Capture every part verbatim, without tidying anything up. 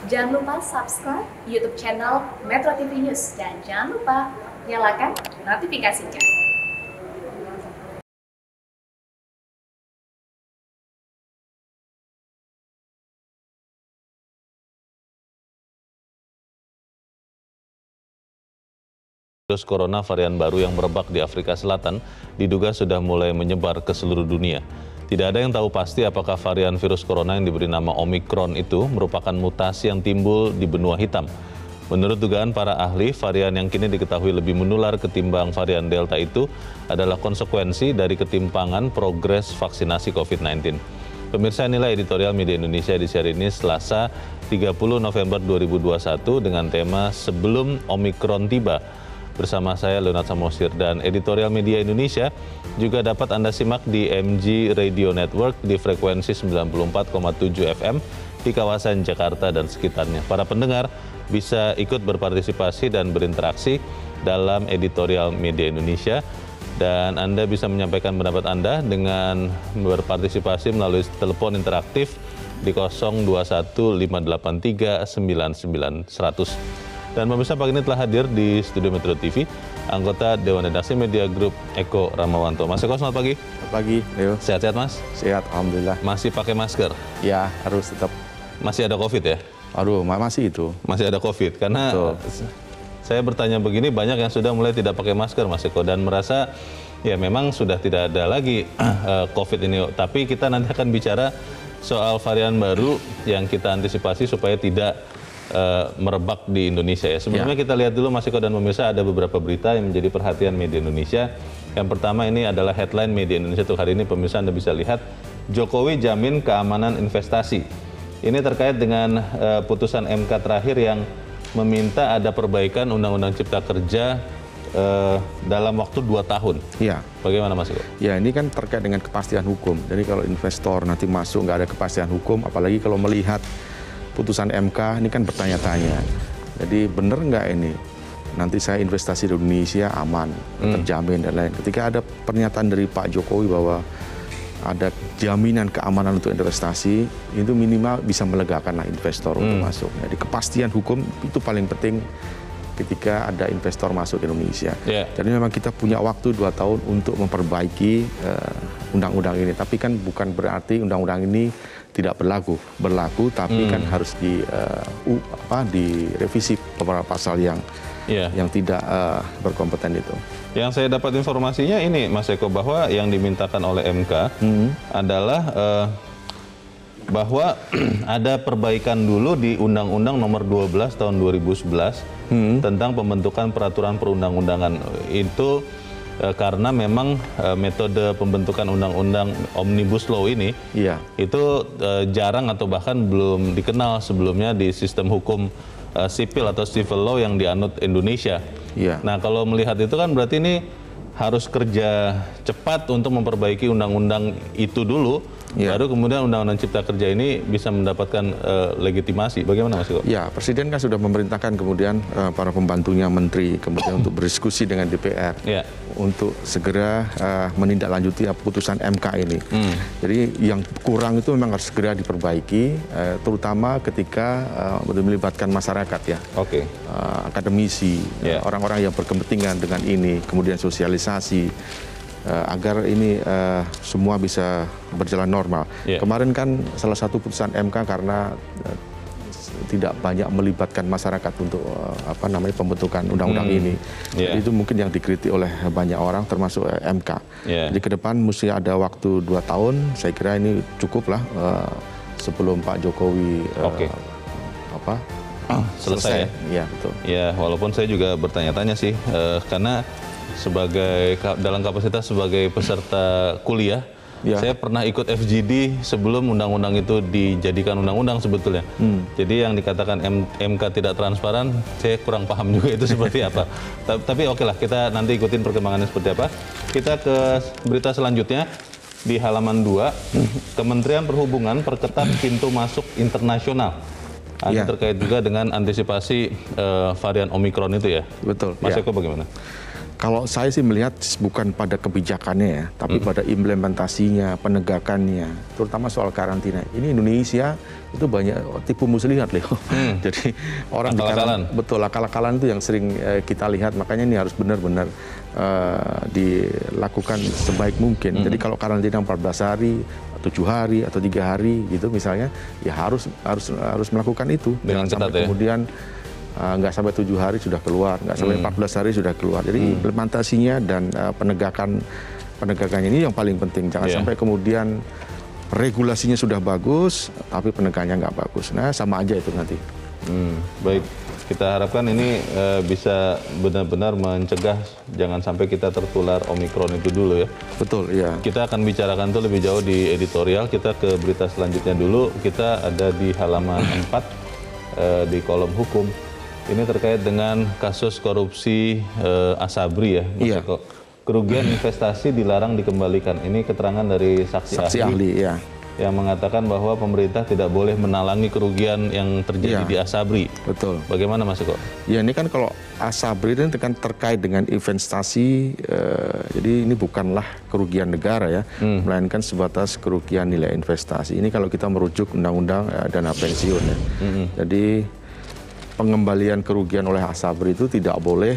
Jangan lupa subscribe YouTube channel Metro T V News dan jangan lupa nyalakan notifikasinya. Virus corona varian baru yang merebak di Afrika Selatan diduga sudah mulai menyebar ke seluruh dunia. Tidak ada yang tahu pasti apakah varian virus corona yang diberi nama Omicron itu merupakan mutasi yang timbul di benua hitam. Menurut dugaan para ahli, varian yang kini diketahui lebih menular ketimbang varian Delta itu adalah konsekuensi dari ketimpangan progres vaksinasi COVID sembilan belas. Pemirsa, inilah editorial Media Indonesia di hari ini Selasa tiga puluh November dua ribu dua puluh satu dengan tema Sebelum Omicron Tiba. Bersama saya Leonard Samosir, dan editorial Media Indonesia juga dapat Anda simak di M G Radio Network di frekuensi sembilan puluh empat koma tujuh F M di kawasan Jakarta dan sekitarnya. Para pendengar bisa ikut berpartisipasi dan berinteraksi dalam editorial Media Indonesia, dan Anda bisa menyampaikan pendapat Anda dengan berpartisipasi melalui telepon interaktif di nol dua satu lima delapan tiga sembilan sembilan seratus. Dan pemirsa, pagi ini telah hadir di studio Metro T V anggota Dewan Redaksi Media Group Eko Ramawanto. Mas Eko, selamat pagi. Selamat pagi, Leo. Sehat-sehat, Mas? Sehat, alhamdulillah. Masih pakai masker? Ya, harus tetap. Masih ada COVID ya? Aduh, masih itu. Masih ada COVID, karena Betul. Saya bertanya begini, banyak yang sudah mulai tidak pakai masker, Mas Eko, dan merasa ya memang sudah tidak ada lagi uh, COVID ini. Tapi kita nanti akan bicara soal varian baru yang kita antisipasi supaya tidak Uh, merebak di Indonesia ya. Sebelumnya ya. Kita lihat dulu, Mas Eko dan pemirsa, ada beberapa berita yang menjadi perhatian media Indonesia. Yang pertama ini adalah headline Media Indonesia untuk hari ini, pemirsa Anda bisa lihat, Jokowi jamin keamanan investasi. Ini terkait dengan uh, putusan M K terakhir yang meminta ada perbaikan Undang-Undang Cipta Kerja uh, dalam waktu dua tahun. Ya. Bagaimana, Mas Eko? Ya, ini kan terkait dengan kepastian hukum. Jadi kalau investor nanti masuk nggak ada kepastian hukum, apalagi kalau melihat putusan M K ini kan bertanya-tanya. Jadi benar nggak ini? Nanti saya investasi di Indonesia aman, hmm. terjamin dan lain. Ketika ada pernyataan dari Pak Jokowi bahwa ada jaminan keamanan untuk investasi, itu minimal bisa melegakan lah investor hmm. untuk masuk. Jadi kepastian hukum itu paling penting ketika ada investor masuk ke Indonesia. Yeah. Jadi memang kita punya waktu dua tahun untuk memperbaiki undang-undang uh, ini. Tapi kan bukan berarti undang-undang ini tidak berlaku, berlaku, tapi hmm. kan harus di uh, uh, apa direvisi beberapa pasal yang yeah. yang tidak uh, berkompeten itu. Yang saya dapat informasinya ini, Mas Eko, bahwa yang dimintakan oleh M K hmm. adalah uh, bahwa ada perbaikan dulu di Undang-Undang Nomor dua belas Tahun dua ribu sebelas hmm. tentang pembentukan peraturan perundang-undangan. Itu e, karena memang e, metode pembentukan undang-undang Omnibus Law ini iya. itu e, jarang atau bahkan belum dikenal sebelumnya di sistem hukum e, sipil atau civil law yang dianut Indonesia. Iya. Nah, kalau melihat itu kan berarti ini harus kerja cepat untuk memperbaiki undang-undang itu dulu. Ya. Baru kemudian Undang-Undang Cipta Kerja ini bisa mendapatkan uh, legitimasi. Bagaimana, Mas Eko? Ya, Presiden kan sudah memerintahkan kemudian uh, para pembantunya Menteri kemudian untuk berdiskusi dengan D P R ya. Untuk segera uh, menindaklanjuti putusan M K ini. Hmm. Jadi yang kurang itu memang harus segera diperbaiki, uh, terutama ketika uh, melibatkan masyarakat ya. Oke. Okay. Uh, akademisi, orang-orang ya. uh, yang berkepentingan dengan ini, kemudian sosialisasi. Uh, agar ini uh, semua bisa berjalan normal. Yeah. Kemarin kan salah satu putusan M K karena uh, tidak banyak melibatkan masyarakat untuk uh, apa namanya pembentukan undang-undang hmm. ini. Yeah. Jadi itu mungkin yang dikritik oleh banyak orang termasuk uh, M K. Yeah. Jadi ke depan mesti ada waktu dua tahun. Saya kira ini cukup lah uh, sebelum Pak Jokowi uh, okay. apa oh, selesai. selesai. Ya betul. Ya, walaupun saya juga bertanya-tanya sih uh, karena sebagai dalam kapasitas sebagai peserta kuliah, ya. Saya pernah ikut F G D sebelum undang-undang itu dijadikan undang-undang sebetulnya. Hmm. Jadi yang dikatakan M MK tidak transparan, saya kurang paham juga itu seperti apa. Tapi oke lah, kita nanti ikutin perkembangannya seperti apa. Kita ke berita selanjutnya di halaman dua, Kementerian Perhubungan perketat pintu masuk internasional. Ini ya. Terkait juga dengan antisipasi uh, varian Omicron itu ya. Betul. Mas ya. Eko bagaimana? Kalau saya sih melihat bukan pada kebijakannya ya, tapi hmm. pada implementasinya, penegakannya, terutama soal karantina. Ini Indonesia itu banyak tipu muslihat loh. Hmm. Jadi orang akal-akalan. Betul, akal-akalan itu yang sering uh, kita lihat. Makanya ini harus benar-benar uh, dilakukan sebaik mungkin. Hmm. Jadi kalau karantina empat belas hari, tujuh hari atau tiga hari gitu misalnya, ya harus harus harus melakukan itu. Dengan sampai ketat, kemudian ya? Nggak sampai tujuh hari sudah keluar, nggak sampai hmm. empat belas hari sudah keluar. Jadi hmm. implementasinya dan uh, penegakan penegakannya ini yang paling penting. Jangan yeah. sampai kemudian regulasinya sudah bagus, tapi penegakannya nggak bagus. Nah, sama aja itu nanti. Hmm, baik, kita harapkan ini uh, bisa benar-benar mencegah jangan sampai kita tertular Omikron itu dulu ya. Betul, iya. Kita akan bicarakan itu lebih jauh di editorial. Kita ke berita selanjutnya dulu. Kita ada di halaman empat uh, di kolom hukum. Ini terkait dengan kasus korupsi uh, Asabri ya, Mas iya. Eko. Kerugian investasi dilarang dikembalikan. Ini keterangan dari saksi, saksi ahli, ahli ya. yang mengatakan bahwa pemerintah tidak boleh menalangi kerugian yang terjadi iya. di Asabri. Betul. Bagaimana Mas Eko? Ya ini kan kalau Asabri ini kan terkait dengan investasi, uh, jadi ini bukanlah kerugian negara ya, hmm. melainkan sebatas kerugian nilai investasi. Ini kalau kita merujuk undang-undang uh, dana pensiun ya. Hmm. Jadi pengembalian kerugian oleh Asabri itu tidak boleh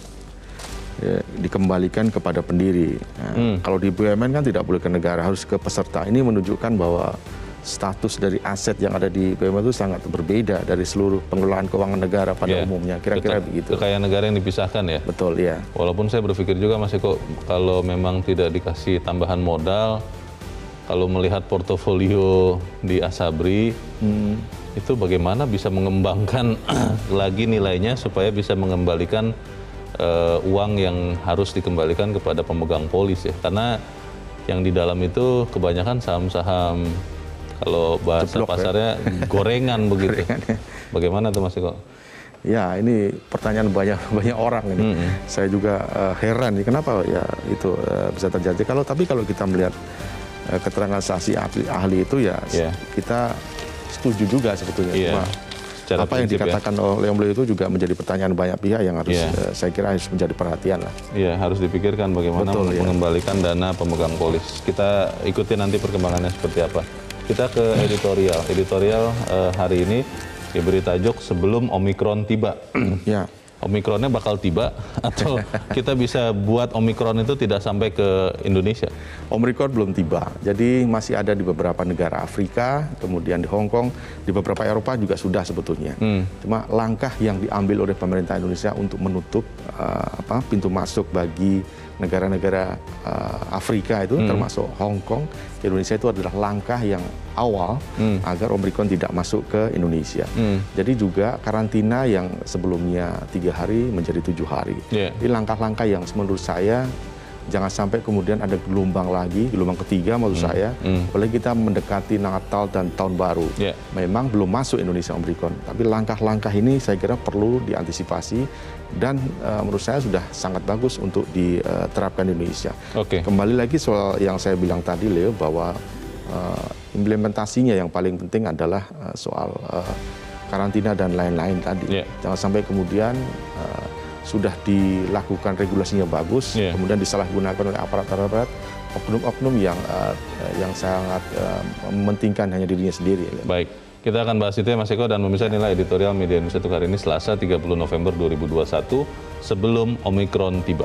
ya, dikembalikan kepada pendiri. Nah, hmm. Kalau di B U M N kan tidak boleh ke negara, harus ke peserta. Ini menunjukkan bahwa status dari aset yang ada di B U M N itu sangat berbeda dari seluruh pengelolaan keuangan negara pada yeah. umumnya. Kira-kira begitu. Kekayaan negara yang dipisahkan ya? Betul, ya. Walaupun saya berpikir juga Mas Eko, kalau memang tidak dikasih tambahan modal, kalau melihat portofolio di Asabri, hmm. itu bagaimana bisa mengembangkan lagi nilainya supaya bisa mengembalikan uh, uang yang harus dikembalikan kepada pemegang polis ya, karena yang di dalam itu kebanyakan saham-saham, kalau bahasa Ceplok, pasarnya ya? gorengan begitu. Gorengan, ya. Bagaimana tuh Mas Eko? Ya ini pertanyaan banyak banyak orang ini. Mm-hmm. Saya juga uh, heran nih kenapa ya itu uh, bisa terjadi. Kalau tapi kalau kita melihat uh, keterangan saksi ahli, ahli itu ya yeah. kita setuju juga sebetulnya. Yeah. Cuma Cara apa yang dikatakan ya? oleh beliau itu juga menjadi pertanyaan banyak pihak yang harus yeah. uh, saya kira harus menjadi perhatian lah. Iya, yeah, harus dipikirkan bagaimana Betul, mengembalikan yeah. dana pemegang polis. Kita ikuti nanti perkembangannya seperti apa. Kita ke editorial. Editorial uh, hari ini diberi tajuk sebelum Omikron tiba. Ya. Omikronnya bakal tiba atau kita bisa buat Omikron itu tidak sampai ke Indonesia? Omikron belum tiba, jadi masih ada di beberapa negara Afrika, kemudian di Hong Kong, di beberapa Eropa juga sudah sebetulnya. Hmm. Cuma langkah yang diambil oleh pemerintah Indonesia untuk menutup uh, apa, pintu masuk bagi negara-negara uh, Afrika itu, hmm. termasuk Hong Kong, Indonesia itu adalah langkah yang awal hmm. agar Omikron tidak masuk ke Indonesia. Hmm. Jadi juga karantina yang sebelumnya tiga hari menjadi tujuh hari. Yeah. Ini langkah-langkah yang menurut saya jangan sampai kemudian ada gelombang lagi, gelombang ketiga maksud hmm. saya, hmm. apalagi kita mendekati Natal dan Tahun Baru. Yeah. Memang belum masuk Indonesia Omikron, tapi langkah-langkah ini saya kira perlu diantisipasi dan uh, menurut saya sudah sangat bagus untuk diterapkan di Indonesia. Okay. Kembali lagi soal yang saya bilang tadi, Leo, bahwa uh, implementasinya yang paling penting adalah uh, soal uh, karantina dan lain-lain tadi. Yeah. Jangan sampai kemudian uh, sudah dilakukan regulasinya bagus, yeah. kemudian disalahgunakan oleh aparat-aparat, oknum-oknum yang uh, yang sangat uh, mementingkan hanya dirinya sendiri. Baik. Kita akan bahas itu ya Mas Eko, dan pemirsa inilah editorial Media Indonesia untuk hari ini Selasa tiga puluh November dua ribu dua puluh satu sebelum Omikron tiba.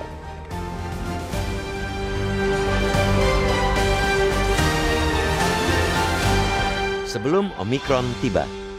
Sebelum Omikron tiba.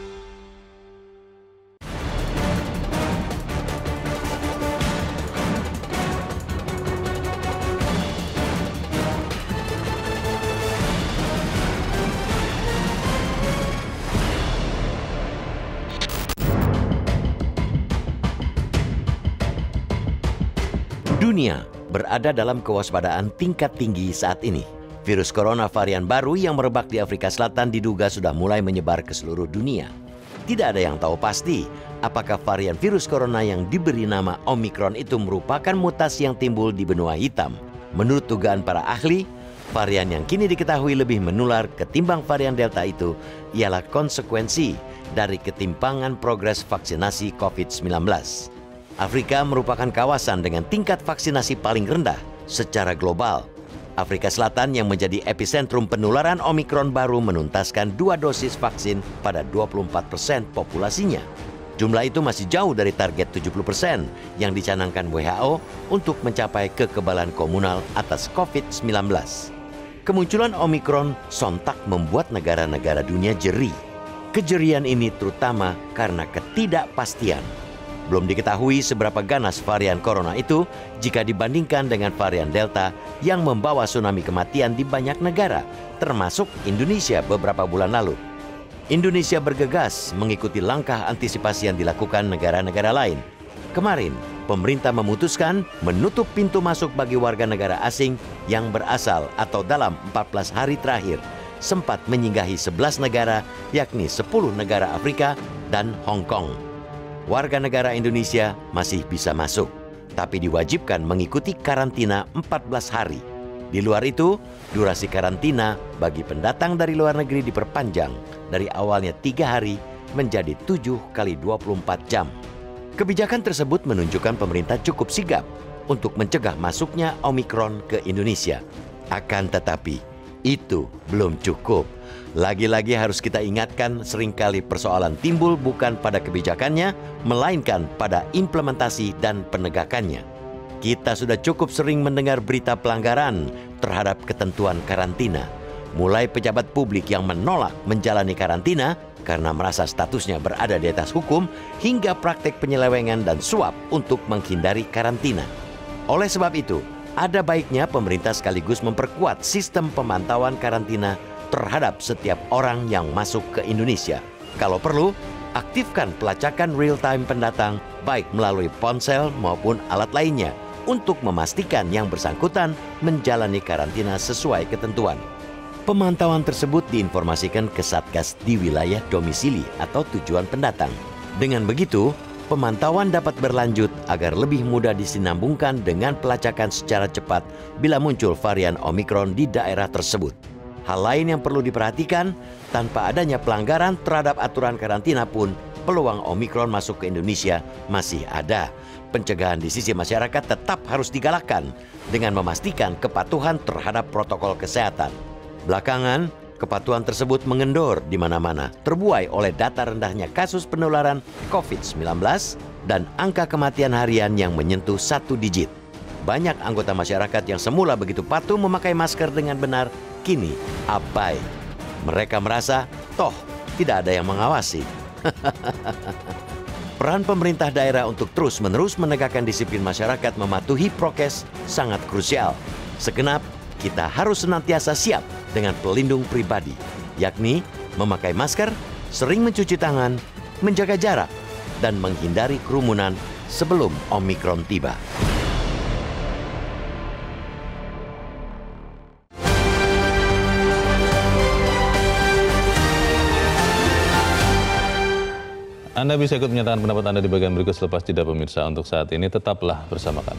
Dunia berada dalam kewaspadaan tingkat tinggi saat ini. Virus corona varian baru yang merebak di Afrika Selatan diduga sudah mulai menyebar ke seluruh dunia. Tidak ada yang tahu pasti apakah varian virus corona yang diberi nama Omikron itu merupakan mutasi yang timbul di benua hitam. Menurut dugaan para ahli, varian yang kini diketahui lebih menular ketimbang varian Delta itu ialah konsekuensi dari ketimpangan progres vaksinasi COVID sembilan belas. Afrika merupakan kawasan dengan tingkat vaksinasi paling rendah secara global. Afrika Selatan yang menjadi epicentrum penularan Omikron baru menuntaskan dua dosis vaksin pada dua puluh empat persen populasinya. Jumlah itu masih jauh dari target tujuh puluh persen yang dicanangkan W H O untuk mencapai kekebalan komunal atas COVID sembilan belas. Kemunculan Omikron sontak membuat negara-negara dunia jeri. Kejerian ini terutama karena ketidakpastian. Belum diketahui seberapa ganas varian corona itu jika dibandingkan dengan varian Delta yang membawa tsunami kematian di banyak negara, termasuk Indonesia beberapa bulan lalu. Indonesia bergegas mengikuti langkah antisipasi yang dilakukan negara-negara lain. Kemarin, pemerintah memutuskan menutup pintu masuk bagi warga negara asing yang berasal atau dalam empat belas hari terakhir sempat menyinggahi sebelas negara, yakni sepuluh negara Afrika dan Hong Kong. Warga negara Indonesia masih bisa masuk, tapi diwajibkan mengikuti karantina empat belas hari. Di luar itu, durasi karantina bagi pendatang dari luar negeri diperpanjang dari awalnya tiga hari menjadi tujuh kali dua puluh empat jam. Kebijakan tersebut menunjukkan pemerintah cukup sigap untuk mencegah masuknya Omikron ke Indonesia. Akan tetapi, itu belum cukup. Lagi-lagi harus kita ingatkan, seringkali persoalan timbul bukan pada kebijakannya, melainkan pada implementasi dan penegakannya. Kita sudah cukup sering mendengar berita pelanggaran terhadap ketentuan karantina. Mulai pejabat publik yang menolak menjalani karantina karena merasa statusnya berada di atas hukum, hingga praktek penyelewengan dan suap untuk menghindari karantina. Oleh sebab itu, ada baiknya pemerintah sekaligus memperkuat sistem pemantauan karantina terhadap setiap orang yang masuk ke Indonesia. Kalau perlu, aktifkan pelacakan real-time pendatang baik melalui ponsel maupun alat lainnya untuk memastikan yang bersangkutan menjalani karantina sesuai ketentuan. Pemantauan tersebut diinformasikan ke Satgas di wilayah domisili atau tujuan pendatang. Dengan begitu, pemantauan dapat berlanjut agar lebih mudah disinambungkan dengan pelacakan secara cepat bila muncul varian Omikron di daerah tersebut. Hal lain yang perlu diperhatikan, tanpa adanya pelanggaran terhadap aturan karantina pun, peluang Omikron masuk ke Indonesia masih ada. Pencegahan di sisi masyarakat tetap harus digalakkan dengan memastikan kepatuhan terhadap protokol kesehatan. Belakangan, kepatuhan tersebut mengendor di mana-mana, terbuai oleh data rendahnya kasus penularan COVID sembilan belas dan angka kematian harian yang menyentuh satu digit. Banyak anggota masyarakat yang semula begitu patuh memakai masker dengan benar, kini abai. Mereka merasa, toh tidak ada yang mengawasi. Peran pemerintah daerah untuk terus-menerus menegakkan disiplin masyarakat mematuhi prokes sangat krusial. Segenap, kita harus senantiasa siap dengan pelindung pribadi, yakni memakai masker, sering mencuci tangan, menjaga jarak, dan menghindari kerumunan sebelum Omikron tiba. Anda bisa ikut menyatakan pendapat Anda di bagian berikut selepas jeda pemirsa. Untuk saat ini tetaplah bersama kami.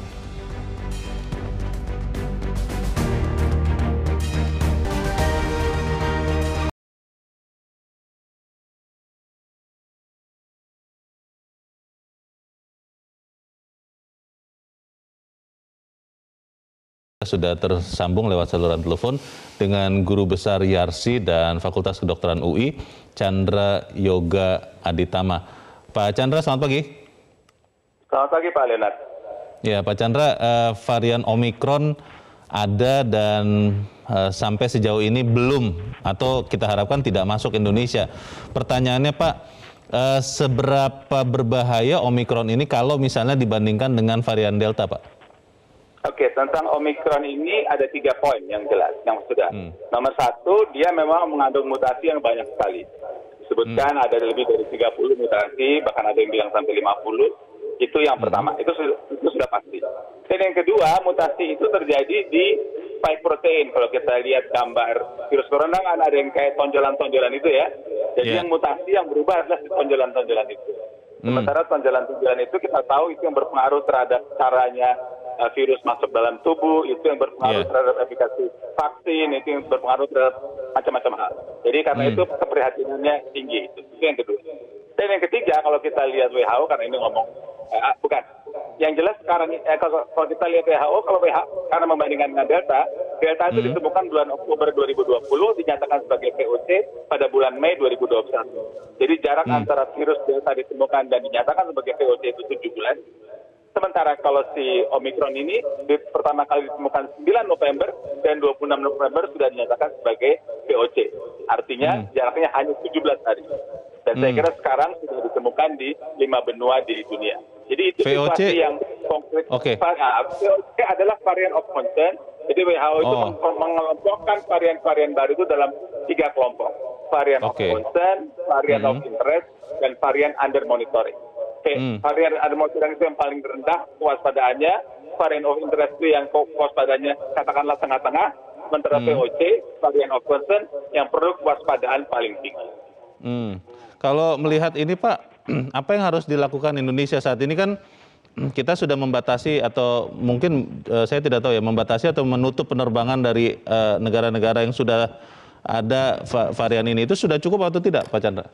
Sudah tersambung lewat saluran telepon dengan Guru Besar Yarsi dan Fakultas Kedokteran U I, Chandra Yoga Aditama. Pak Chandra, selamat pagi. Selamat pagi Pak Leonard. Ya Pak Chandra, uh, varian Omikron ada dan uh, sampai sejauh ini belum atau kita harapkan tidak masuk Indonesia. Pertanyaannya Pak, uh, seberapa berbahaya Omikron ini kalau misalnya dibandingkan dengan varian Delta Pak? Oke, tentang Omikron ini ada tiga poin yang jelas, yang sudah. Hmm. Nomor satu, dia memang mengandung mutasi yang banyak sekali. Disebutkan hmm. ada lebih dari tiga puluh mutasi, bahkan ada yang bilang sampai lima puluh. Itu yang hmm. pertama, itu, itu sudah pasti. Dan yang kedua, mutasi itu terjadi di spike protein. Kalau kita lihat gambar virus corona kan ada yang kayak tonjolan-tonjolan itu ya. Jadi yeah. yang mutasi yang berubah adalah tonjolan-tonjolan itu. Sementara hmm. tonjolan-tonjolan itu kita tahu itu yang berpengaruh terhadap caranya virus masuk dalam tubuh, itu yang berpengaruh yeah. terhadap efikasi vaksin, itu yang berpengaruh terhadap macam-macam hal. Jadi karena hmm. itu keprihatinannya tinggi. Itu, itu yang kedua. Dan yang ketiga, kalau kita lihat W H O, karena ini ngomong, eh, bukan, yang jelas sekarang eh, kalau, kalau kita lihat W H O, kalau W H O karena membandingkan dengan Delta, Delta itu hmm. ditemukan bulan Oktober dua ribu dua puluh, dinyatakan sebagai V O C pada bulan Mei dua ribu dua puluh satu. Jadi jarak hmm. antara virus Delta ditemukan dan dinyatakan sebagai V O C itu tujuh bulan. Sementara kalau si Omikron ini di, pertama kali ditemukan sembilan November dan dua puluh enam November sudah dinyatakan sebagai V O C. Artinya hmm. jaraknya hanya tujuh belas hari. Dan hmm. saya kira sekarang sudah ditemukan di lima benua di dunia. Jadi itu V O C situasi yang konkret. Okay. Nah, V O C adalah varian of concern. Jadi W H O itu oh. mengelompokkan varian-varian baru itu dalam tiga kelompok. Varian okay. of concern, varian hmm. of interest, dan varian under monitoring. Oke, hmm. varian under monitoring itu yang paling rendah kewaspadaannya. Varian of interest itu yang kewaspadaannya katakanlah tengah-tengah. Sementara hmm. V O C, varian of concern, yang perlu kewaspadaan paling tinggi. Hmm. Kalau melihat ini Pak, apa yang harus dilakukan Indonesia saat ini? Kan kita sudah membatasi atau mungkin uh, saya tidak tahu ya, membatasi atau menutup penerbangan dari negara-negara uh, yang sudah ada va varian ini. Itu sudah cukup atau tidak Pak Chandra?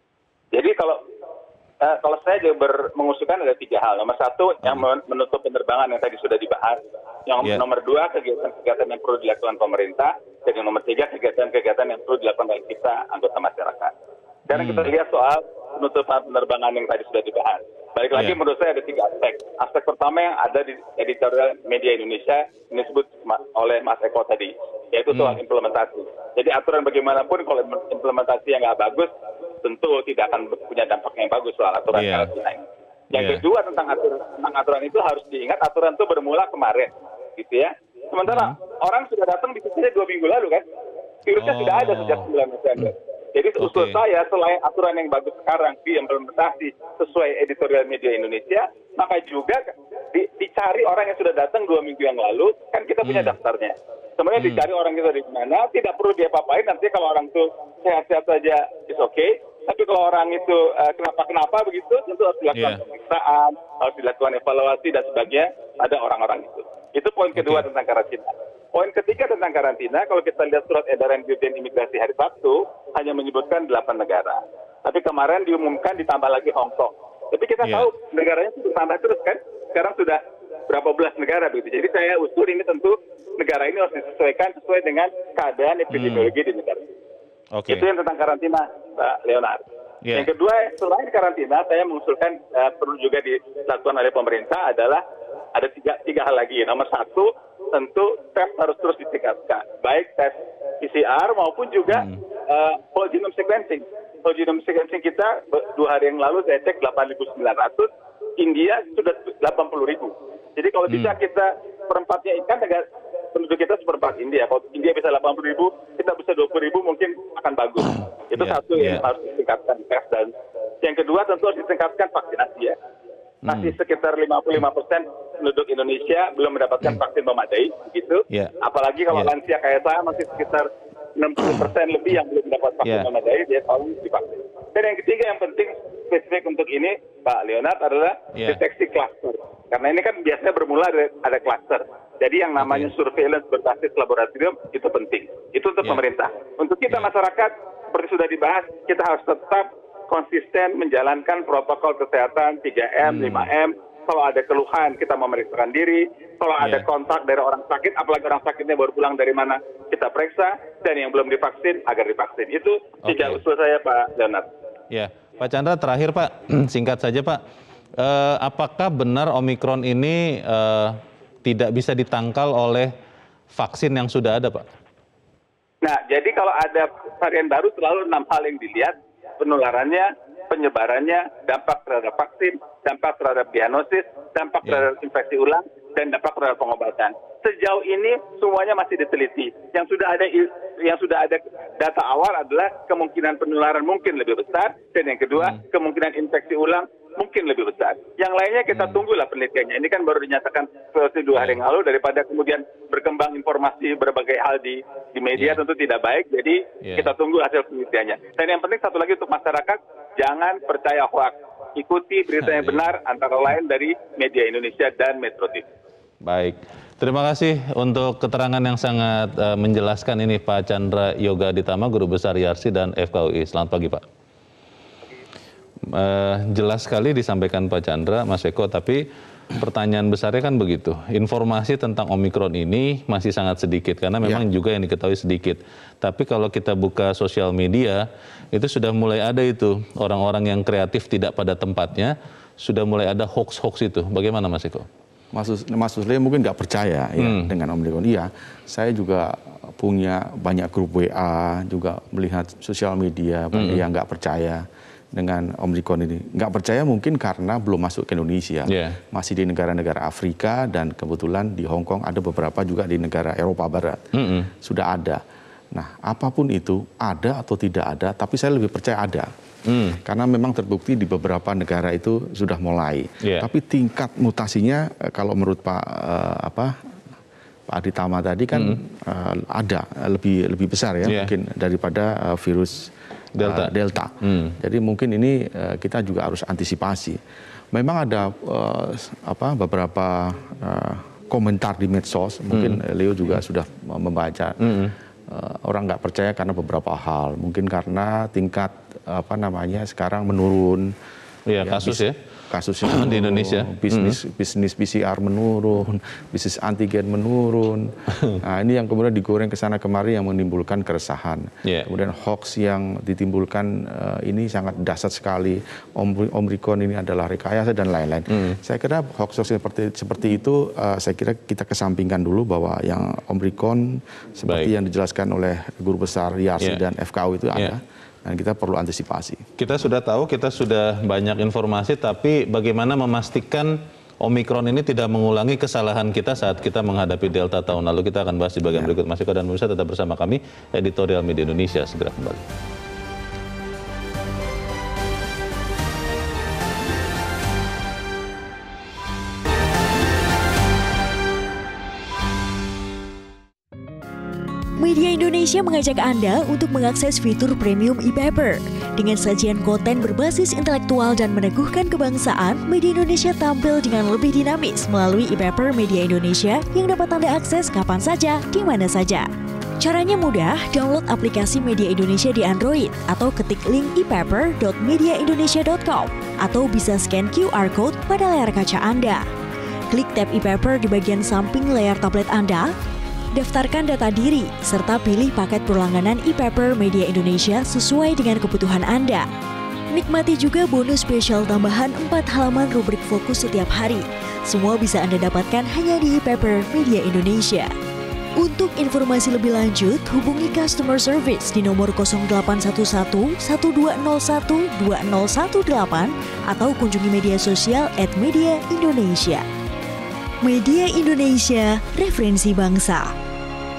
Jadi kalau uh, kalau saya juga ber, mengusulkan ada tiga hal. Nomor satu, yang menutup penerbangan yang tadi sudah dibahas. Yang yeah. nomor dua, kegiatan-kegiatan yang perlu dilakukan pemerintah. Dan yang nomor tiga, kegiatan-kegiatan yang perlu dilakukan oleh kita, anggota masyarakat. Sekarang hmm. kita lihat soal penutupan penerbangan yang tadi sudah dibahas. Balik lagi yeah. menurut saya ada tiga aspek. Aspek pertama yang ada di editorial media Indonesia, ini disebut oleh Mas Eko tadi, yaitu soal hmm. implementasi. Jadi aturan bagaimanapun kalau implementasi yang nggak bagus, tentu tidak akan punya dampak yang bagus soal aturan yeah. karantina ini. Yang yeah. kedua tentang aturan, tentang aturan itu harus diingat, aturan itu bermula kemarin, gitu ya. Sementara hmm. orang sudah datang di sini dua minggu lalu kan, virusnya oh. sudah ada sejak sembilan November. Hmm. Jadi usul okay. saya, selain aturan yang bagus sekarang diimplementasi sesuai editorial media Indonesia, maka juga di, dicari orang yang sudah datang dua minggu yang lalu, kan kita punya hmm. daftarnya. Sebenarnya hmm. dicari orang itu dari mana, tidak perlu dia apa-apain, nanti kalau orang itu sehat-sehat saja, is okay. Tapi kalau orang itu uh, kenapa-kenapa begitu, tentu harus dilakukan yeah. pemeriksaan, harus dilakukan evaluasi dan sebagainya, ada orang-orang itu. Itu poin kedua okay. tentang karantina. Poin ketiga tentang karantina, kalau kita lihat surat edaran Dirjen Imigrasi hari Sabtu, hanya menyebutkan delapan negara. Tapi kemarin diumumkan ditambah lagi Hong Kong. Tapi kita yeah. tahu negaranya itu tambah terus kan. Sekarang sudah berapa belas negara begitu. Jadi saya usul ini tentu negara ini harus disesuaikan sesuai dengan keadaan epidemiologi hmm. di negara. Okay. Itu yang tentang karantina, Mbak Leonard. Yeah. Yang kedua, selain karantina, saya mengusulkan uh, perlu juga dilakukan oleh pemerintah adalah ada tiga, tiga hal lagi. Nomor satu, tentu tes harus terus ditingkatkan, baik tes P C R maupun juga hmm. uh, whole genome sequencing. Whole genome sequencing kita dua hari yang lalu saya cek delapan ribu sembilan ratus, India sudah delapan puluh ribu. Jadi kalau hmm. bisa kita perempatnya ikan, negara penduduk kita seperempat India. Kalau India bisa delapan puluh ribu, kita bisa dua puluh ribu, mungkin akan bagus. Itu yeah, satu yang yeah. harus ditingkatkan tes. Dan yang kedua tentu harus ditingkatkan vaksinasi ya. Masih hmm. sekitar lima puluh lima persen penduduk Indonesia belum mendapatkan vaksin memadai, begitu. Yeah. Apalagi kalau yeah. lansia kayak saya masih sekitar enam puluh persen lebih yang belum mendapat vaksin yeah. memadai, dia tolong divaksin. Dan yang ketiga yang penting spesifik untuk ini, Pak Leonard, adalah yeah. deteksi klaster. Karena ini kan biasanya bermula dari ada klaster. Jadi yang namanya okay. surveillance berbasis laboratorium itu penting. Itu untuk yeah. pemerintah. Untuk kita yeah. masyarakat, seperti sudah dibahas, kita harus tetap konsisten menjalankan protokol kesehatan tiga M, hmm. lima M. Kalau ada keluhan, kita memeriksakan diri. Kalau yeah. ada kontak dari orang sakit, apalagi orang sakitnya baru pulang dari mana, kita periksa. Dan yang belum divaksin, agar divaksin. Itu tiga okay. usul saya, Pak Leonard. Ya, Pak Chandra, terakhir Pak, singkat saja Pak. Eh, apakah benar Omikron ini eh, tidak bisa ditangkal oleh vaksin yang sudah ada, Pak? Nah, jadi kalau ada varian baru selalu enam hal yang dilihat. Penularannya, penyebarannya, dampak terhadap vaksin, dampak terhadap diagnosis, dampak yeah. terhadap infeksi ulang, dan dampak terhadap pengobatan. Sejauh ini semuanya masih diteliti. Yang sudah ada yang sudah ada data awal adalah kemungkinan penularan mungkin lebih besar, dan yang kedua hmm. kemungkinan infeksi ulang mungkin lebih besar. Yang lainnya kita hmm. tunggulah penelitiannya. Ini kan baru dinyatakan dua hari yang lalu, daripada kemudian berkembang informasi berbagai hal di di media yeah. tentu tidak baik. Jadi yeah. kita tunggu hasil penelitiannya. Dan yang penting satu lagi untuk masyarakat, jangan percaya hoax. Ikuti berita yang benar, antara lain dari media Indonesia dan Metro T V. Baik. Terima kasih untuk keterangan yang sangat uh, menjelaskan ini Pak Chandra Yoga Ditama, Guru Besar Y A R S I dan F K U I. Selamat pagi Pak. Uh, jelas sekali disampaikan Pak Chandra, Mas Eko, tapi pertanyaan besarnya kan begitu. Informasi tentang Omikron ini masih sangat sedikit, karena memang ya. juga yang diketahui sedikit. Tapi kalau kita buka sosial media, itu sudah mulai ada itu, orang-orang yang kreatif tidak pada tempatnya, sudah mulai ada hoax-hoax itu. Bagaimana Mas Eko? Mas, Mas Usle mungkin nggak percaya ya hmm. dengan Omikron. Iya, saya juga punya banyak grup W A, juga melihat sosial media, banyak hmm. yang nggak percaya dengan Omikron ini. Nggak percaya mungkin karena belum masuk ke Indonesia. Yeah. Masih di negara-negara Afrika dan kebetulan di Hong Kong, ada beberapa juga di negara Eropa Barat. Mm-hmm. Sudah ada. Nah, apapun itu, ada atau tidak ada, tapi saya lebih percaya ada. Mm. Karena memang terbukti di beberapa negara itu sudah mulai. Yeah. Tapi tingkat mutasinya, kalau menurut Pak uh, apa Pak Adi Tama tadi kan mm. uh, ada, lebih lebih besar ya, yeah. mungkin daripada uh, virus Delta. Uh, Delta. Hmm. Jadi mungkin ini uh, kita juga harus antisipasi. Memang ada uh, apa beberapa uh, komentar di medsos, mungkin hmm. Leo juga sudah membaca. Hmm. Uh, orang nggak percaya karena beberapa hal. Mungkin karena tingkat apa namanya sekarang menurun. Iya, ya, kasus bis, ya. Kasusnya menurun, di Indonesia. Bisnis hmm. bisnis P C R menurun, bisnis antigen menurun. Nah, ini yang kemudian digoreng ke sana kemari yang menimbulkan keresahan. Yeah. Kemudian hoax yang ditimbulkan uh, ini sangat dahsyat sekali. Omikron ini adalah rekayasa dan lain-lain. Hmm. Saya kira hoax seperti seperti itu uh, saya kira kita kesampingkan dulu bahwa yang Omikron seperti Baik. yang dijelaskan oleh Guru Besar Yarsi yeah. dan F K U itu ada. Yeah. Dan kita perlu antisipasi. Kita sudah tahu, kita sudah banyak informasi, tapi bagaimana memastikan Omikron ini tidak mengulangi kesalahan kita saat kita menghadapi Delta tahun lalu. Kita akan bahas di bagian ya. berikut. Mas Eko dan pemirsa tetap bersama kami, Editorial Media Indonesia. Segera kembali. Media Indonesia mengajak Anda untuk mengakses fitur premium e-paper. Dengan sajian konten berbasis intelektual dan meneguhkan kebangsaan, Media Indonesia tampil dengan lebih dinamis melalui e-paper Media Indonesia yang dapat Anda akses kapan saja, di mana saja. Caranya mudah, download aplikasi Media Indonesia di Android atau ketik link e paper dot media indonesia dot com atau bisa scan Q R code pada layar kaca Anda. Klik tab e-paper di bagian samping layar tablet Anda. Daftarkan data diri, serta pilih paket perlangganan e-paper Media Indonesia sesuai dengan kebutuhan Anda. Nikmati juga bonus spesial tambahan empat halaman rubrik fokus setiap hari. Semua bisa Anda dapatkan hanya di e-paper Media Indonesia. Untuk informasi lebih lanjut, hubungi customer service di nomor nol delapan satu satu, satu dua nol satu, dua nol satu delapan atau kunjungi media sosial at Media Indonesia. Media Indonesia, referensi bangsa.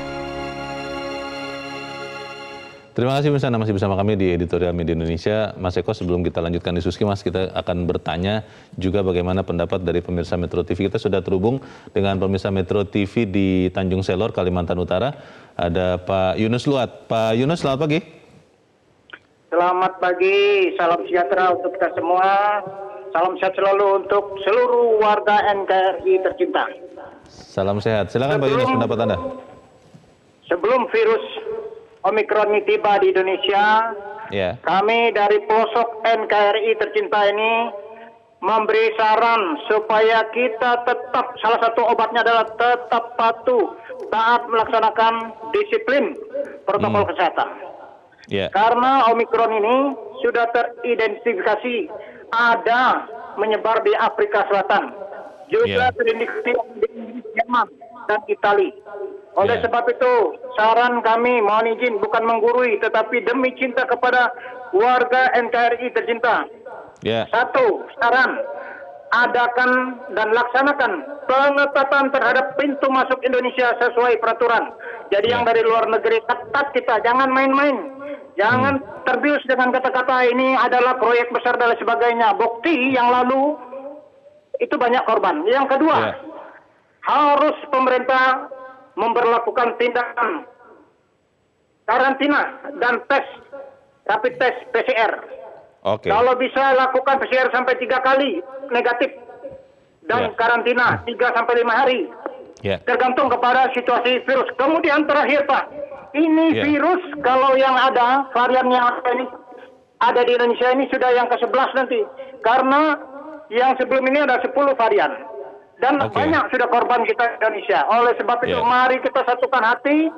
Terima kasih Mas, Anda masih bersama kami di Editorial Media Indonesia. Mas Eko, sebelum kita lanjutkan diskusi, Mas, kita akan bertanya juga bagaimana pendapat dari pemirsa Metro T V. Kita sudah terhubung dengan pemirsa Metro T V di Tanjung Selor, Kalimantan Utara. Ada Pak Yunus Luat. Pak Yunus, selamat pagi. Selamat pagi, salam sejahtera untuk kita semua. Salam sehat selalu untuk seluruh warga N K R I tercinta. Salam sehat. Silakan Pak Yunus, pendapat Anda. Sebelum virus Omikron ini tiba di Indonesia, yeah. kami dari pelosok N K R I tercinta ini memberi saran supaya kita tetap, salah satu obatnya adalah tetap patuh taat melaksanakan disiplin protokol hmm. kesehatan. Yeah. Karena Omikron ini sudah teridentifikasi ada menyebar di Afrika Selatan, juga yeah. teridentifikasi di Jerman dan Italia. Oleh yeah. sebab itu, saran kami mohon izin bukan menggurui, tetapi demi cinta kepada warga N K R I tercinta. Yeah. Satu, saran, adakan dan laksanakan pengetatan terhadap pintu masuk Indonesia sesuai peraturan. Jadi yeah. yang dari luar negeri ketat kita, jangan main-main. Jangan hmm. terbius dengan kata-kata ini adalah proyek besar dan lain sebagainya. Bukti yang lalu itu banyak korban. Yang kedua, yeah. harus pemerintah memberlakukan tindakan karantina dan tes rapid test P C R. Okay. Kalau bisa lakukan P C R sampai tiga kali negatif dan yeah. karantina tiga sampai lima hari. Yeah. Tergantung kepada situasi virus. Kemudian terakhir Pak, ini yeah. virus kalau yang ada varian yang ada ini ada di Indonesia ini sudah yang ke sebelas nanti. Karena yang sebelum ini ada sepuluh varian. Dan okay. banyak sudah korban kita di Indonesia. Oleh sebab itu, yeah. mari kita satukan hati,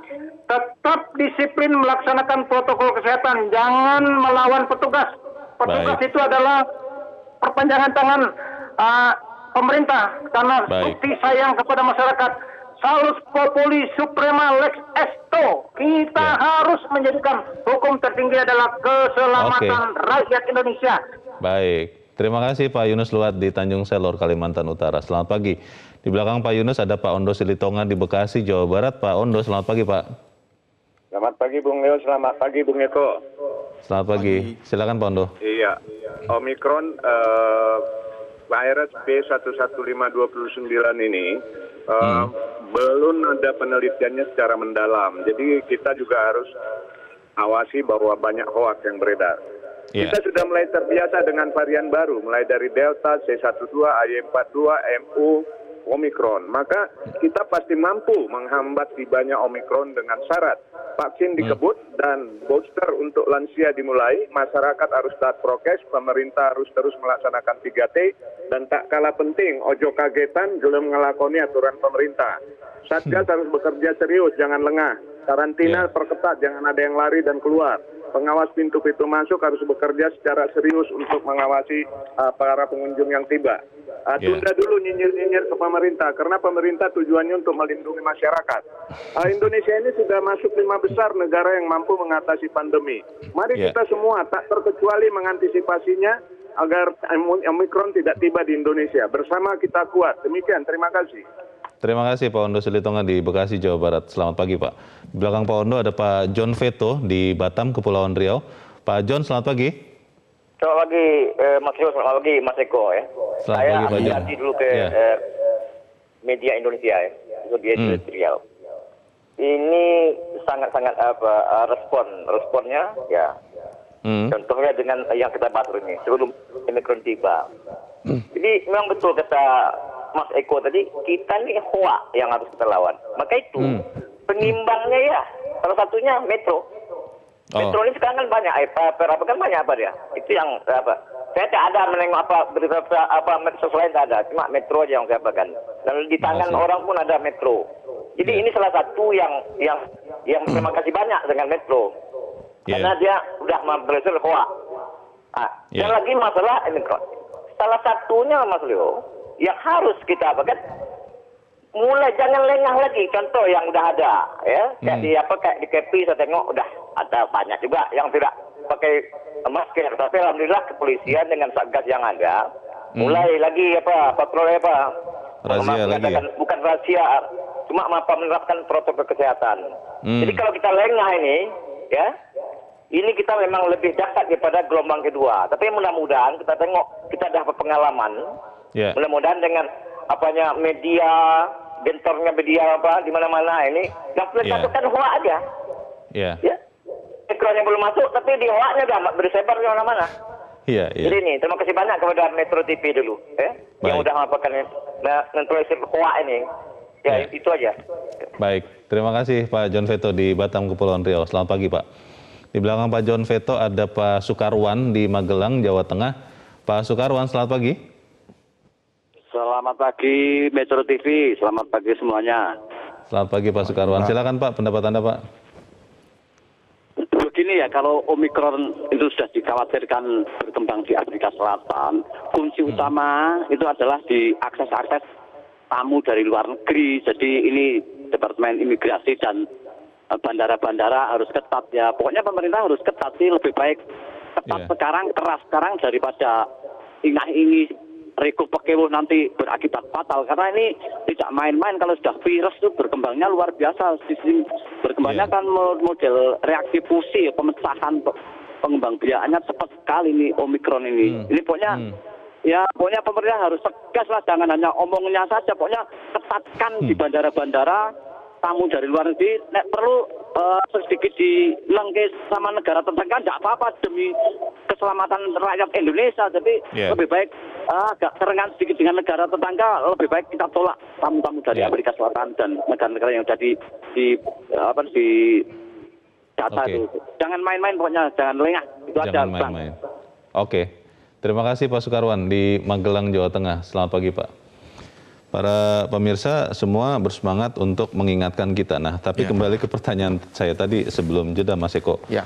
tetap disiplin melaksanakan protokol kesehatan. Jangan melawan petugas. Petugas Baik. itu adalah perpanjangan tangan uh, pemerintah. Karena Baik. bukti sayang kepada masyarakat. Salus populi suprema lex esto. Kita yeah. harus menjadikan hukum tertinggi adalah keselamatan okay. rakyat Indonesia. Baik. Terima kasih Pak Yunus Luat di Tanjung Selor, Kalimantan Utara. Selamat pagi. Di belakang Pak Yunus ada Pak Ondo Silitonga di Bekasi, Jawa Barat. Pak Ondo, selamat pagi Pak. Selamat pagi Bung Leo, selamat pagi Bung Eko. Selamat pagi. Silakan Pak Ondo. Iya, Omikron uh, virus B satu satu lima dua sembilan ini uh, hmm. belum ada penelitiannya secara mendalam. Jadi kita juga harus awasi bahwa banyak hoaks yang beredar. Yeah. Kita sudah mulai terbiasa dengan varian baru, mulai dari Delta, C satu dua, A Y empat dua, M U, Omikron. Maka kita pasti mampu menghambat tibanya Omikron dengan syarat vaksin dikebut dan booster untuk lansia dimulai, masyarakat harus taat prokes, pemerintah harus terus melaksanakan tiga T, dan tak kalah penting, ojo kagetan, belum ngelakoni aturan pemerintah. Satgas harus bekerja serius, jangan lengah. Karantina yeah. perketat, jangan ada yang lari dan keluar. Pengawas pintu-pintu masuk harus bekerja secara serius untuk mengawasi uh, para pengunjung yang tiba. Uh, yeah. Tunda dulu nyinyir-nyinyir ke pemerintah, karena pemerintah tujuannya untuk melindungi masyarakat. Uh, Indonesia ini sudah masuk lima besar negara yang mampu mengatasi pandemi. Mari yeah. kita semua tak terkecuali mengantisipasinya agar Omikron tidak tiba di Indonesia. Bersama kita kuat. Demikian, terima kasih. Terima kasih Pak Ondo Silitonga di Bekasi, Jawa Barat. Selamat pagi Pak. Di belakang Pak Ondo ada Pak John Veto di Batam, Kepulauan Riau. Pak John, selamat pagi. Selamat pagi eh, Mas Rio, selamat pagi Mas Eko. Ya. Selamat Saya pagi Pak John. Saya dulu ke yeah. eh, media Indonesia ya, media hmm. Riau. Ini sangat-sangat apa respon responnya ya. Hmm. Contohnya dengan yang kita bahas ini sebelum Omikron tiba. Hmm. Jadi memang betul kata Mas Eko tadi, kita ini hoak yang harus kita lawan. Maka itu hmm. pengimbangnya ya, salah satunya Metro. Oh. Metro ini sekarang kan banyak, apa, apa kan banyak apa dia? Itu yang apa? Saya tak ada menengok apa berita apa medsos lain tak ada, cuma Metro aja yang saya pegang. Dan di tangan Masih. orang pun ada Metro. Jadi yeah. ini salah satu yang yang yang terima kasih banyak dengan Metro, yeah. karena dia sudah memperoleh hoak. Nah, yeah. Dan lagi masalah ini, salah satunya Mas Leo, yang harus kita apa kan mulai jangan lengah lagi, contoh yang udah ada ya kayak hmm. di apa kayak di K P I saya tengok udah ada banyak juga yang tidak pakai masker, tapi alhamdulillah kepolisian dengan satgas yang ada hmm. mulai lagi apa patroli apa razia lagi ya? Bukan rahasia, cuma apa menerapkan protokol kesehatan. hmm. Jadi kalau kita lengah ini ya ini kita memang lebih dahsyat daripada gelombang kedua, tapi mudah-mudahan kita tengok kita dah pengalaman. Yeah. Mudah-mudahan dengan apanya media, gentornya media apa di mana-mana ini, yang perlu yeah. satukan hoak aja. Yeah. Ya. Ekrannya belum masuk, tapi di hoaknya dah bersebar di mana-mana. Iya. Yeah, yeah. Jadi ini terima kasih banyak kepada Metro T V dulu, eh, yang udah melakukan mentolerir hoak ini. Ya yeah. itu aja. Baik, terima kasih Pak John Veto di Batam, Kepulauan Riau. Selamat pagi Pak. Di belakang Pak John Veto ada Pak Sukarwan di Magelang, Jawa Tengah. Pak Sukarwan, selamat pagi. Selamat pagi Metro T V, selamat pagi semuanya. Selamat pagi Pak Sukarwan, silakan Pak pendapat Anda Pak. Begini ya, kalau Omikron itu sudah dikhawatirkan berkembang di Afrika Selatan, kunci hmm. utama itu adalah di akses-akses tamu dari luar negeri. Jadi ini Departemen Imigrasi dan bandara-bandara harus ketat ya. Pokoknya pemerintah harus ketat sih, lebih baik ketat yeah. sekarang, keras sekarang daripada ingah-ingih Riko Pekewo nanti berakibat fatal, karena ini tidak main-main. Kalau sudah virus itu berkembangnya luar biasa, sistem berkembangnya yeah. kan model reaksi fusi, pemecahan pengembang biakannya cepat sekali nih Omikron ini. Hmm. Ini pokoknya hmm. ya pokoknya pemerintah harus tegas lah, jangan hanya omongnya saja, pokoknya ketatkan hmm. di bandara-bandara tamu dari luar negeri, nek perlu uh, sedikit dilengke sama negara tetangga, tidak apa-apa demi keselamatan rakyat Indonesia. Jadi yeah. lebih baik uh, agak kerengan sedikit dengan negara tetangga, lebih baik kita tolak tamu-tamu dari yeah. Amerika Selatan dan negara-negara yang jadi di uh, apa di data okay. itu. Jangan main-main pokoknya, jangan lengah. Itu jangan aja. main-main. Oke. Terima kasih Pak Sukarwan di Magelang, Jawa Tengah. Selamat pagi Pak. Para pemirsa semua bersemangat untuk mengingatkan kita. Nah, tapi ya. kembali ke pertanyaan saya tadi sebelum jeda Mas Eko. Ya.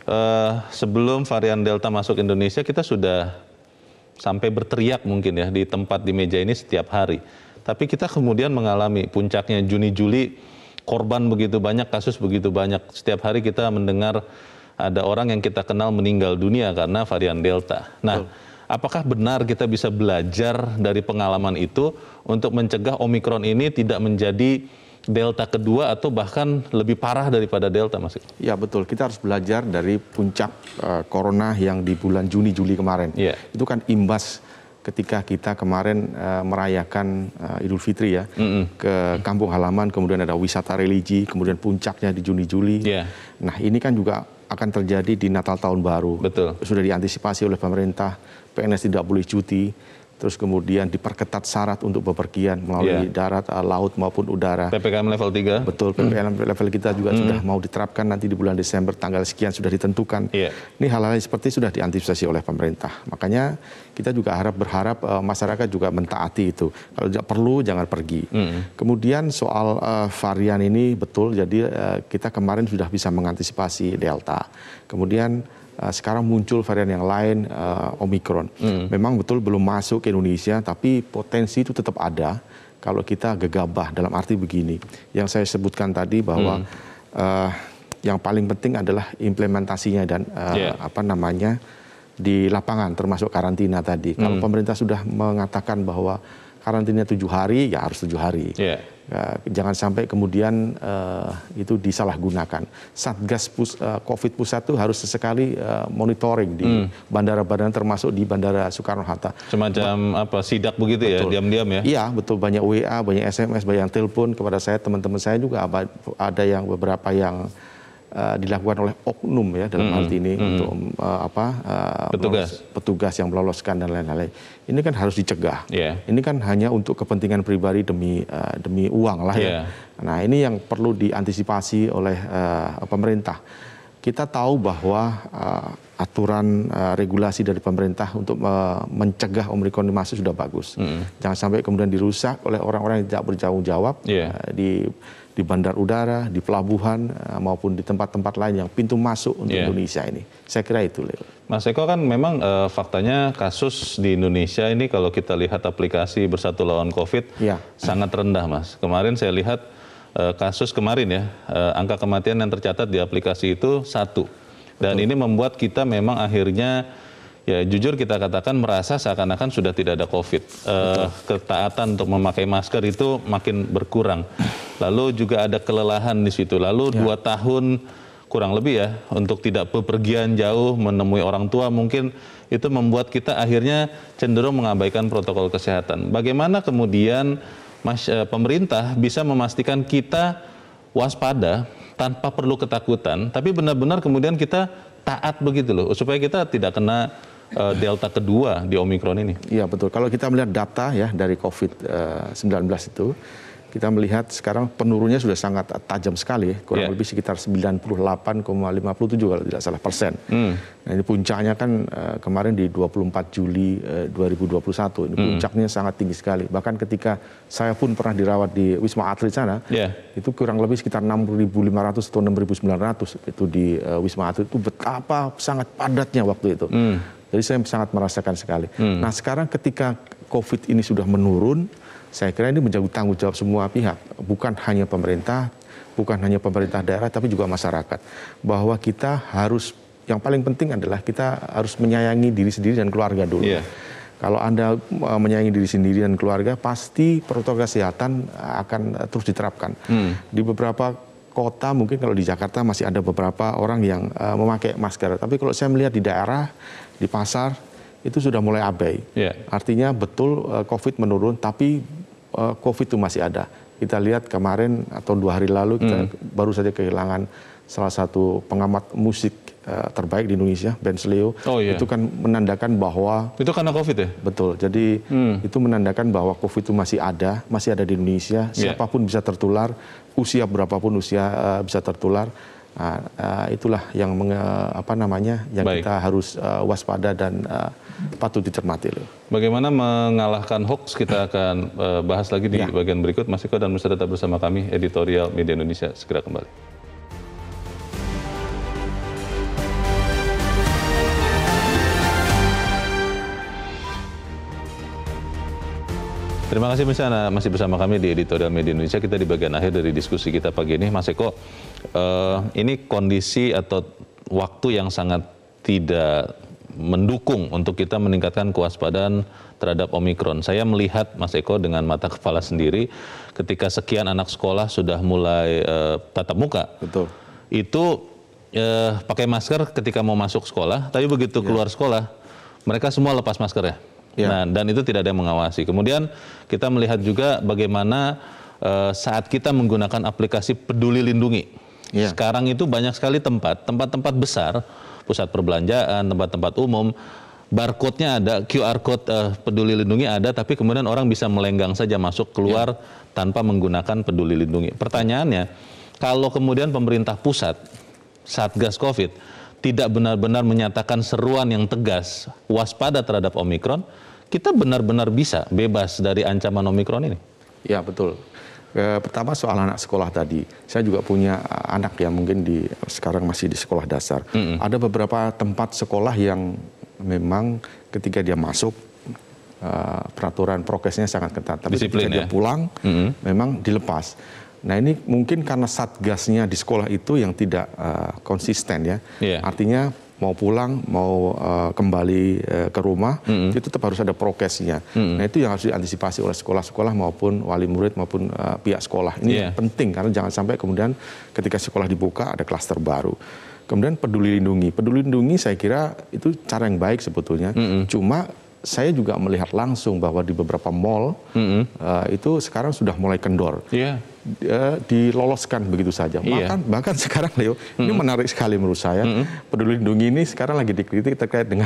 Uh, sebelum varian Delta masuk Indonesia, kita sudah sampai berteriak mungkin ya di tempat di meja ini setiap hari. Tapi kita kemudian mengalami puncaknya Juni-Juli, korban begitu banyak, kasus begitu banyak. Setiap hari kita mendengar ada orang yang kita kenal meninggal dunia karena varian Delta. Nah, oh. apakah benar kita bisa belajar dari pengalaman itu untuk mencegah Omikron ini tidak menjadi Delta kedua atau bahkan lebih parah daripada Delta, Mas? Ya betul, kita harus belajar dari puncak uh, Corona yang di bulan Juni Juli kemarin. Yeah. Itu kan imbas ketika kita kemarin uh, merayakan uh, Idul Fitri ya, mm-hmm. ke kampung halaman, kemudian ada wisata religi, kemudian puncaknya di Juni Juli. Yeah. Nah ini kan juga akan terjadi di Natal Tahun Baru. Betul. Sudah diantisipasi oleh pemerintah, P N S tidak boleh cuti, terus kemudian diperketat syarat untuk bepergian melalui yeah. darat, laut maupun udara. P P K M level tiga. Betul, P P K M mm. level kita juga mm. sudah mau diterapkan nanti di bulan Desember, tanggal sekian sudah ditentukan. Yeah. Ini hal-hal seperti sudah diantisipasi oleh pemerintah. Makanya kita juga harap berharap uh, masyarakat juga mentaati itu. Kalau tidak perlu jangan pergi. Mm. Kemudian soal uh, varian ini betul, jadi uh, kita kemarin sudah bisa mengantisipasi Delta. Kemudian uh, sekarang muncul varian yang lain, uh, Omikron. Mm. Memang betul belum masuk ke Indonesia, tapi potensi itu tetap ada kalau kita gegabah. Dalam arti begini, yang saya sebutkan tadi bahwa mm. uh, yang paling penting adalah implementasinya dan uh, yeah. apa namanya di lapangan, termasuk karantina tadi. Mm. Kalau pemerintah sudah mengatakan bahwa karantina tujuh hari, ya harus tujuh hari. Yeah. Jangan sampai kemudian uh, itu disalahgunakan. Satgas pus, uh, COVID pusat itu harus sesekali uh, monitoring di bandara-bandara, hmm. termasuk di Bandara Soekarno-Hatta. Semacam ba apa sidak begitu betul. Ya, diam-diam ya? Iya, betul. Banyak W A, banyak S M S, banyak telepon kepada saya, teman-teman saya juga ada yang beberapa yang uh, dilakukan oleh oknum ya dalam hmm. hal ini hmm. untuk uh, apa uh, petugas melolos, petugas yang meloloskan dan lain-lain. Ini kan harus dicegah. Yeah. Ini kan hanya untuk kepentingan pribadi demi uh, demi uang lah yeah. ya. Nah ini yang perlu diantisipasi oleh uh, pemerintah. Kita tahu bahwa uh, aturan uh, regulasi dari pemerintah untuk uh, mencegah Omikron masuk sudah bagus. Mm. Jangan sampai kemudian dirusak oleh orang-orang yang tidak bertanggung jawab yeah. uh, di di bandar udara, di pelabuhan, uh, maupun di tempat-tempat lain yang pintu masuk untuk yeah. Indonesia ini. Saya kira itu, Leo. Mas Eko, kan memang uh, faktanya kasus di Indonesia ini kalau kita lihat aplikasi Bersatu Lawan COVID yeah. sangat rendah, Mas. Kemarin saya lihat uh, kasus kemarin ya, uh, angka kematian yang tercatat di aplikasi itu satu. Dan Betul. Ini membuat kita memang akhirnya, ya jujur kita katakan merasa seakan-akan sudah tidak ada COVID. Uh, ketaatan untuk memakai masker itu makin berkurang. Lalu juga ada kelelahan di situ. Lalu ya. dua tahun kurang lebih ya untuk tidak bepergian jauh menemui orang tua, mungkin itu membuat kita akhirnya cenderung mengabaikan protokol kesehatan. Bagaimana kemudian Mas, pemerintah bisa memastikan kita waspada tanpa perlu ketakutan, tapi benar-benar kemudian kita taat begitu loh, supaya kita tidak kena uh, Delta kedua di Omikron ini? Iya betul, kalau kita melihat data ya dari COVID sembilan belas itu, kita melihat sekarang penurunnya sudah sangat tajam sekali, kurang yeah. lebih sekitar sembilan puluh delapan koma lima tujuh kalau tidak salah persen. Mm. Nah ini puncaknya kan uh, kemarin di dua puluh empat Juli uh, dua ribu dua puluh satu, ini mm. puncaknya sangat tinggi sekali. Bahkan ketika saya pun pernah dirawat di Wisma Atlet sana, yeah. itu kurang lebih sekitar enam ribu lima ratus atau enam ribu sembilan ratus itu di uh, Wisma Atlet, itu betapa sangat padatnya waktu itu. Mm. Jadi saya sangat merasakan sekali. Mm. Nah sekarang ketika COVID ini sudah menurun, saya kira ini menjadi tanggung jawab semua pihak, bukan hanya pemerintah, bukan hanya pemerintah daerah, tapi juga masyarakat. Bahwa kita harus, yang paling penting adalah kita harus menyayangi diri sendiri dan keluarga dulu. Yeah. Kalau Anda menyayangi diri sendiri dan keluarga, pasti protokol kesehatan akan terus diterapkan. Hmm. Di beberapa kota, mungkin kalau di Jakarta masih ada beberapa orang yang uh, memakai masker. Tapi kalau saya melihat di daerah, di pasar, itu sudah mulai abai. Yeah. Artinya betul uh, COVID menurun, tapi uh, COVID itu masih ada. Kita lihat kemarin atau dua hari lalu kita mm. baru saja kehilangan salah satu pengamat musik uh, terbaik di Indonesia, Ben Sleo. Oh, yeah. Itu kan menandakan bahwa itu karena COVID ya? Betul. Jadi mm. itu menandakan bahwa COVID itu masih ada, masih ada di Indonesia. Siapapun yeah. bisa tertular, usia berapapun usia uh, bisa tertular. Nah, uh, itulah yang menge, apa namanya yang Baik. kita harus uh, waspada dan uh, patut dicermati. Bagaimana mengalahkan hoax kita akan uh, bahas lagi di ya. bagian berikut. Mas Eko dan Mas tetap bersama kami, Editorial Media Indonesia segera kembali. Terima kasih misalnya masih bersama kami di Editorial Media Indonesia. Kita di bagian akhir dari diskusi kita pagi ini. Mas Eko, uh, ini kondisi atau waktu yang sangat tidak mendukung untuk kita meningkatkan kewaspadaan terhadap Omikron. Saya melihat Mas Eko dengan mata kepala sendiri ketika sekian anak sekolah sudah mulai uh, tatap muka. Betul. Itu uh, pakai masker ketika mau masuk sekolah, tapi begitu ya. keluar sekolah, mereka semua lepas masker ya. Ya. Nah, dan itu tidak ada yang mengawasi. Kemudian kita melihat juga bagaimana uh, saat kita menggunakan aplikasi Peduli Lindungi. Ya. Sekarang itu banyak sekali tempat, tempat-tempat besar, pusat perbelanjaan, tempat-tempat umum, barcode-nya ada, Q R code uh, Peduli Lindungi ada, tapi kemudian orang bisa melenggang saja masuk keluar ya. tanpa menggunakan Peduli Lindungi. Pertanyaannya, kalau kemudian pemerintah pusat, Satgas Covid, tidak benar-benar menyatakan seruan yang tegas waspada terhadap Omikron, kita benar-benar bisa bebas dari ancaman Omikron ini? Ya, betul. E, pertama soal anak sekolah tadi, saya juga punya anak yang mungkin di sekarang masih di sekolah dasar. Mm-hmm. Ada beberapa tempat sekolah yang memang ketika dia masuk, uh, peraturan prokesnya sangat ketat. Tapi Disiplin, ketika ya? dia pulang, mm-hmm. memang dilepas. Nah, ini mungkin karena satgasnya di sekolah itu yang tidak uh, konsisten ya. Yeah. Artinya mau pulang, mau uh, kembali uh, ke rumah, mm-hmm. itu tetap harus ada prokesnya. Mm-hmm. Nah, itu yang harus diantisipasi oleh sekolah-sekolah maupun wali murid maupun uh, pihak sekolah. Ini yeah. penting karena jangan sampai kemudian ketika sekolah dibuka ada klaster baru. Kemudian Peduli Lindungi. Peduli Lindungi saya kira itu cara yang baik sebetulnya. Mm-hmm. Cuma saya juga melihat langsung bahwa di beberapa mall mm-hmm. uh, itu sekarang sudah mulai kendor. Yeah. Uh, diloloskan begitu saja. Iya. Bahkan, bahkan sekarang Leo, mm-hmm. ini menarik sekali menurut saya. Mm-hmm. Peduli Lindungi ini sekarang lagi dikritik terkait dengan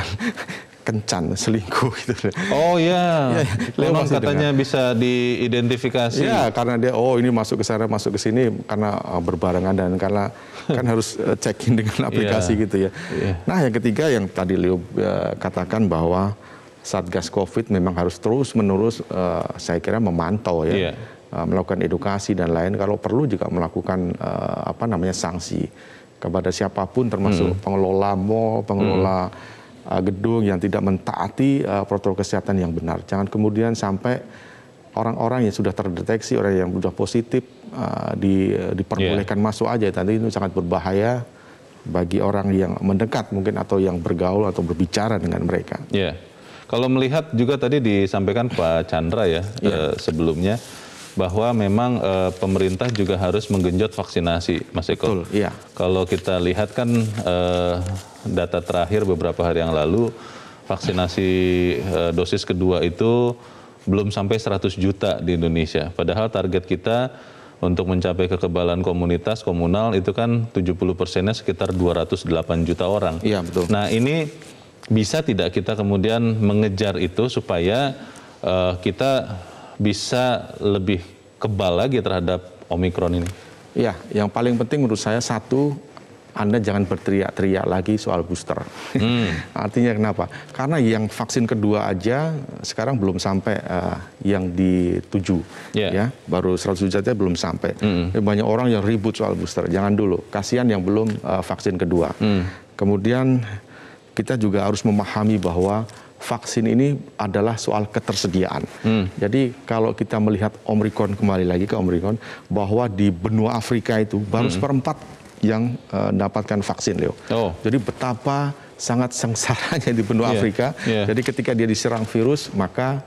kencan, selingkuh gitu. Oh iya, ya, Leo katanya dengar. Bisa diidentifikasi. Iya, karena dia oh ini masuk ke sana, masuk ke sini karena uh, berbarengan dan karena kan harus uh, check-in dengan aplikasi yeah. gitu ya. Yeah. Nah, yang ketiga yang tadi Leo uh, katakan bahwa Satgas Covid memang harus terus-menerus uh, saya kira memantau ya. Yeah. melakukan edukasi dan lain, kalau perlu juga melakukan uh, apa namanya sanksi kepada siapapun termasuk hmm. pengelola mall, pengelola hmm. uh, gedung yang tidak mentaati uh, protokol kesehatan yang benar. Jangan kemudian sampai orang-orang yang sudah terdeteksi, orang yang sudah positif uh, di, diperbolehkan yeah. masuk aja. Tadi itu sangat berbahaya bagi orang yang mendekat mungkin atau yang bergaul atau berbicara dengan mereka. Yeah. Kalau melihat juga tadi disampaikan Pak Chandra ya yeah. uh, sebelumnya, bahwa memang e, pemerintah juga harus menggenjot vaksinasi, Mas Eko. Betul, iya. Kalau kita lihat kan e, data terakhir beberapa hari yang lalu, vaksinasi e, dosis kedua itu belum sampai seratus juta di Indonesia. Padahal target kita untuk mencapai kekebalan komunitas komunal itu kan tujuh puluh persennya sekitar dua ratus delapan juta orang. Iya, betul. Nah, ini bisa tidak kita kemudian mengejar itu supaya e, kita bisa lebih kebal lagi terhadap Omikron ini? Ya, yang paling penting menurut saya satu, Anda jangan berteriak-teriak lagi soal booster. Hmm. Artinya kenapa? Karena yang vaksin kedua aja sekarang belum sampai uh, yang dituju, yeah. ya, baru seratus juta belum sampai. Hmm. Banyak orang yang ribut soal booster. Jangan dulu, kasihan yang belum uh, vaksin kedua. Hmm. Kemudian kita juga harus memahami bahwa vaksin ini adalah soal ketersediaan. Hmm. Jadi kalau kita melihat Omikron, kembali lagi ke Omikron, bahwa di benua Afrika itu baru hmm. seperempat yang uh, mendapatkan vaksin, Leo. Oh. Jadi betapa sangat sengsaranya di benua yeah. Afrika. Yeah. Jadi ketika dia diserang virus, maka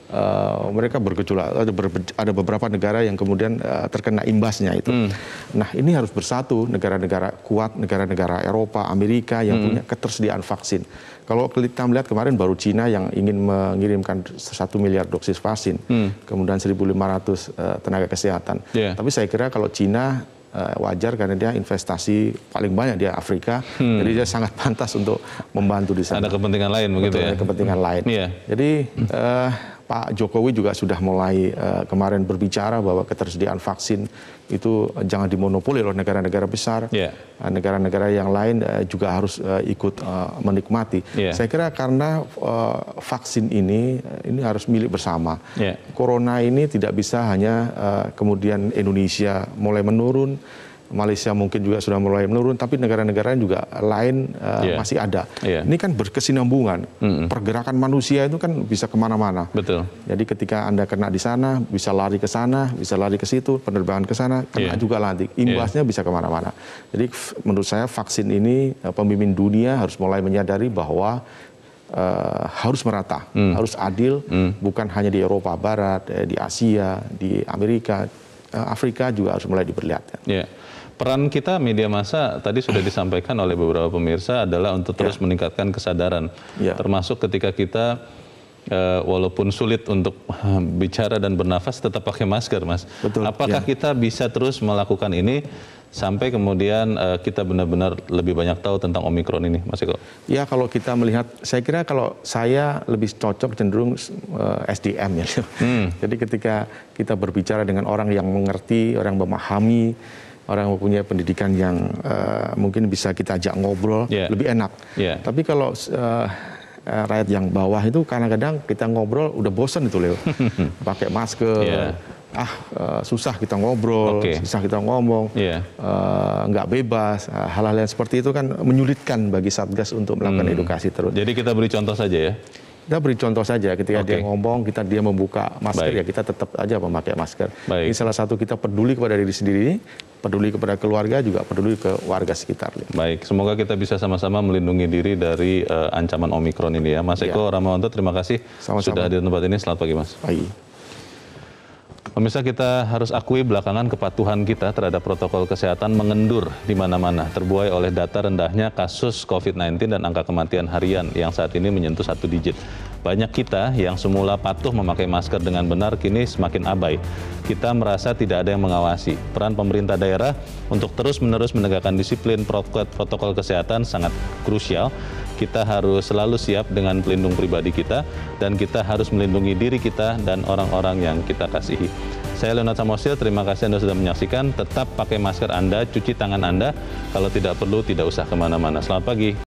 uh, mereka bergejolak. Ada, ada beberapa negara yang kemudian uh, terkena imbasnya itu. Hmm. Nah, ini harus bersatu, negara-negara kuat, negara-negara Eropa, Amerika yang hmm. punya ketersediaan vaksin. Kalau kita melihat kemarin baru Cina yang ingin mengirimkan satu miliar dosis vaksin, hmm. kemudian seribu lima ratus uh, tenaga kesehatan. Yeah. Tapi saya kira kalau Cina uh, wajar karena dia investasi paling banyak di Afrika, hmm. jadi dia sangat pantas untuk membantu di sana. Ada kepentingan lain begitu. Betul, ya? Ada kepentingan lain. Yeah. Jadi uh, Pak Jokowi juga sudah mulai uh, kemarin berbicara bahwa ketersediaan vaksin itu jangan dimonopoli oleh negara-negara besar. Yeah. Uh, negara-negara yang lain uh, juga harus uh, ikut uh, menikmati. Yeah. Saya kira karena uh, vaksin ini ini harus milik bersama. Yeah. Corona ini tidak bisa hanya uh, kemudian Indonesia mulai menurun, Malaysia mungkin juga sudah mulai menurun, tapi negara-negara juga lain uh, yeah. masih ada. Yeah. Ini kan berkesinambungan. Mm-hmm. Pergerakan manusia itu kan bisa kemana-mana. Betul. Jadi ketika Anda kena di sana, bisa lari ke sana, bisa lari ke situ, penerbangan ke sana, kena yeah. juga nanti. Imbasnya yeah. bisa kemana-mana. Jadi menurut saya vaksin ini, uh, pemimpin dunia harus mulai menyadari bahwa uh, harus merata, mm. harus adil, mm. bukan hanya di Eropa Barat, eh, di Asia, di Amerika, uh, Afrika juga harus mulai diperlihatkan. Yeah. Peran kita media massa tadi sudah disampaikan oleh beberapa pemirsa adalah untuk terus ya. meningkatkan kesadaran, ya. termasuk ketika kita uh, walaupun sulit untuk uh, bicara dan bernafas tetap pakai masker, Mas. Betul, Apakah ya. kita bisa terus melakukan ini sampai kemudian uh, kita benar-benar lebih banyak tahu tentang Omikron ini, Mas Eko? Ya, kalau kita melihat, saya kira kalau saya lebih cocok cenderung uh, S D M ya. Hmm. Jadi ketika kita berbicara dengan orang yang mengerti, orang memahami, orang yang punya pendidikan yang uh, mungkin bisa kita ajak ngobrol, yeah. lebih enak. Yeah. Tapi kalau uh, uh, rakyat yang bawah itu kadang-kadang kita ngobrol udah bosan itu, Leo. Pakai masker, yeah. ah uh, susah kita ngobrol, okay. susah kita ngomong, yeah. uh, nggak bebas. Hal-hal yang seperti itu kan menyulitkan bagi Satgas untuk melakukan hmm. edukasi terus. Jadi kita beri contoh saja ya? Kita beri contoh saja, ketika okay. dia ngomong, kita dia membuka masker, Baik. ya kita tetap aja memakai masker. Baik. Ini salah satu kita peduli kepada diri sendiri, peduli kepada keluarga, juga peduli ke warga sekitar. Baik, semoga kita bisa sama-sama melindungi diri dari uh, ancaman Omikron ini ya. Mas Eko ya. Ramawanto, terima kasih sama-sama. Sudah hadir di tempat ini. Selamat pagi, Mas. Pagi. Pemirsa, kita harus akui belakangan kepatuhan kita terhadap protokol kesehatan mengendur di mana-mana, terbuai oleh data rendahnya kasus COVID sembilan belas dan angka kematian harian yang saat ini menyentuh satu digit. Banyak kita yang semula patuh memakai masker dengan benar kini semakin abai. Kita merasa tidak ada yang mengawasi. Peran pemerintah daerah untuk terus-menerus menegakkan disiplin protokol kesehatan sangat krusial. Kita harus selalu siap dengan pelindung pribadi kita, dan kita harus melindungi diri kita dan orang-orang yang kita kasihi. Saya Leonard Samosir, terima kasih Anda sudah menyaksikan. Tetap pakai masker Anda, cuci tangan Anda. Kalau tidak perlu, tidak usah kemana-mana. Selamat pagi.